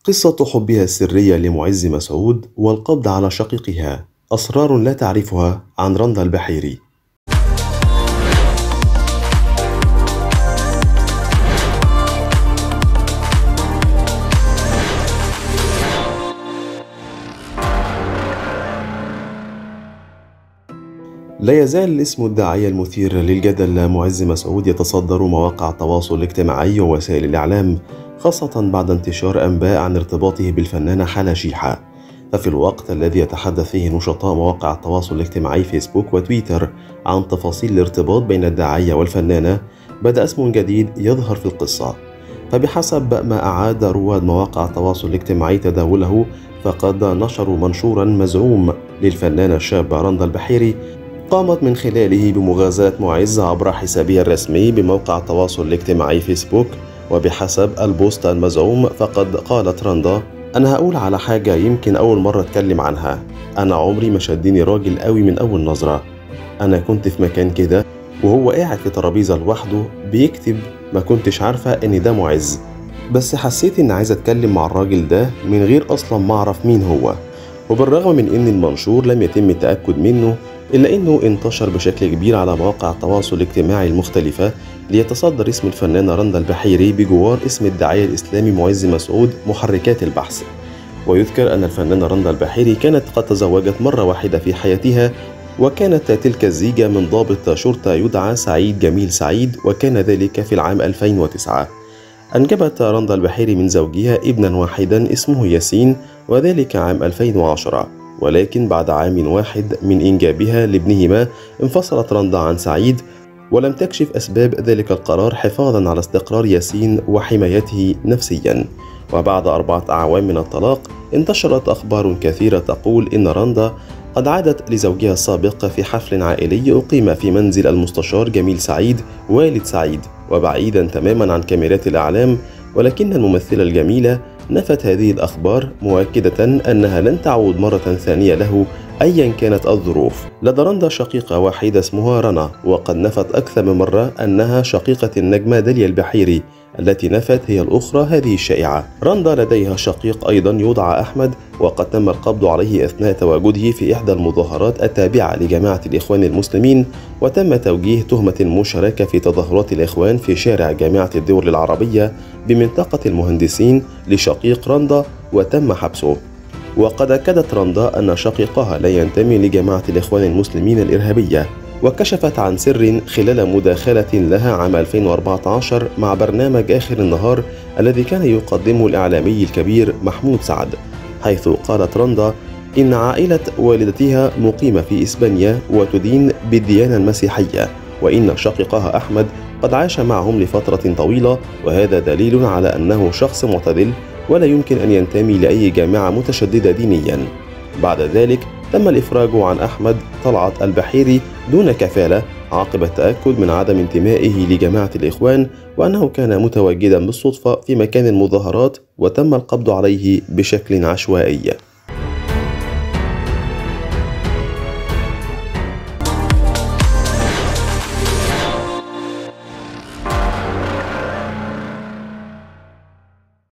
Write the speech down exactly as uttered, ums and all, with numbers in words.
قصة حبها السرية لمعز مسعود والقبض على شقيقها، أسرار لا تعرفها عن رندا البحيري. لا يزال اسم الداعية المثير للجدل معز مسعود يتصدر مواقع التواصل الاجتماعي ووسائل الإعلام، خاصة بعد انتشار أنباء عن ارتباطه بالفنانة حلا شيحة. ففي الوقت الذي يتحدث فيه نشطاء مواقع التواصل الاجتماعي فيسبوك وتويتر عن تفاصيل الارتباط بين الداعية والفنانة، بدأ اسم جديد يظهر في القصة. فبحسب ما أعاد رواد مواقع التواصل الاجتماعي تداوله، فقد نشروا منشورا مزعوم للفنانة الشابة رندا البحيري قامت من خلاله بمغازاة معز عبر حسابها الرسمي بموقع التواصل الاجتماعي فيسبوك. وبحسب البوست المزعوم فقد قالت رندا: أنا هقول على حاجة يمكن أول مرة أتكلم عنها، أنا عمري ما شدني راجل قوي من أول نظرة. أنا كنت في مكان كده وهو قاعد في ترابيزة لوحده بيكتب، ما كنتش عارفة إن ده معز، بس حسيت إن عايز أتكلم مع الراجل ده من غير أصلا ما أعرف مين هو. وبالرغم من إن المنشور لم يتم التأكد منه، إلا إنه انتشر بشكل كبير على مواقع التواصل الاجتماعي المختلفة، ليتصدر اسم الفنانة رندا البحيري بجوار اسم الداعية الإسلامي معز مسعود محركات البحث. ويذكر أن الفنانة رندا البحيري كانت قد تزوجت مرة واحدة في حياتها، وكانت تلك الزيجة من ضابط شرطة يدعى سعيد جميل سعيد، وكان ذلك في العام ألفين وتسعة. أنجبت رندا البحيري من زوجها ابنا واحدا اسمه ياسين، وذلك عام ألفين وعشرة. ولكن بعد عام واحد من إنجابها لابنهما انفصلت رندا عن سعيد، ولم تكشف أسباب ذلك القرار حفاظا على استقرار ياسين وحمايته نفسيا. وبعد أربعة أعوام من الطلاق، انتشرت أخبار كثيرة تقول إن رندا قد عادت لزوجها السابق في حفل عائلي أقيم في منزل المستشار جميل سعيد والد سعيد، وبعيدا تماما عن كاميرات الإعلام. ولكن الممثلة الجميلة نفت هذه الأخبار، مؤكدة أنها لن تعود مرة ثانية له أيا كانت الظروف. لدى رندا شقيقة واحدة اسمها رنا، وقد نفت أكثر من مرة أنها شقيقة النجمة داليا البحيري التي نفت هي الأخرى هذه الشائعة. رندا لديها شقيق أيضا يدعى أحمد، وقد تم القبض عليه أثناء تواجده في إحدى المظاهرات التابعة لجماعة الإخوان المسلمين، وتم توجيه تهمة المشاركة في تظاهرات الإخوان في شارع جامعة الدول العربية بمنطقة المهندسين لشقيق رندا، وتم حبسه. وقد أكدت رندا أن شقيقها لا ينتمي لجماعة الإخوان المسلمين الإرهابية، وكشفت عن سر خلال مداخلة لها عام ألفين وأربعة عشر مع برنامج آخر النهار الذي كان يقدمه الإعلامي الكبير محمود سعد، حيث قالت رندا إن عائلة والدتها مقيمة في إسبانيا وتدين بالديانة المسيحية، وإن شقيقها أحمد قد عاش معهم لفترة طويلة، وهذا دليل على أنه شخص معتدل ولا يمكن أن ينتمي لأي جامعة متشددة دينيا. بعد ذلك تم الإفراج عن أحمد طلعت البحيري دون كفالة عقب التأكد من عدم انتمائه لجماعة الإخوان، وأنه كان متواجدا بالصدفة في مكان المظاهرات، وتم القبض عليه بشكل عشوائي.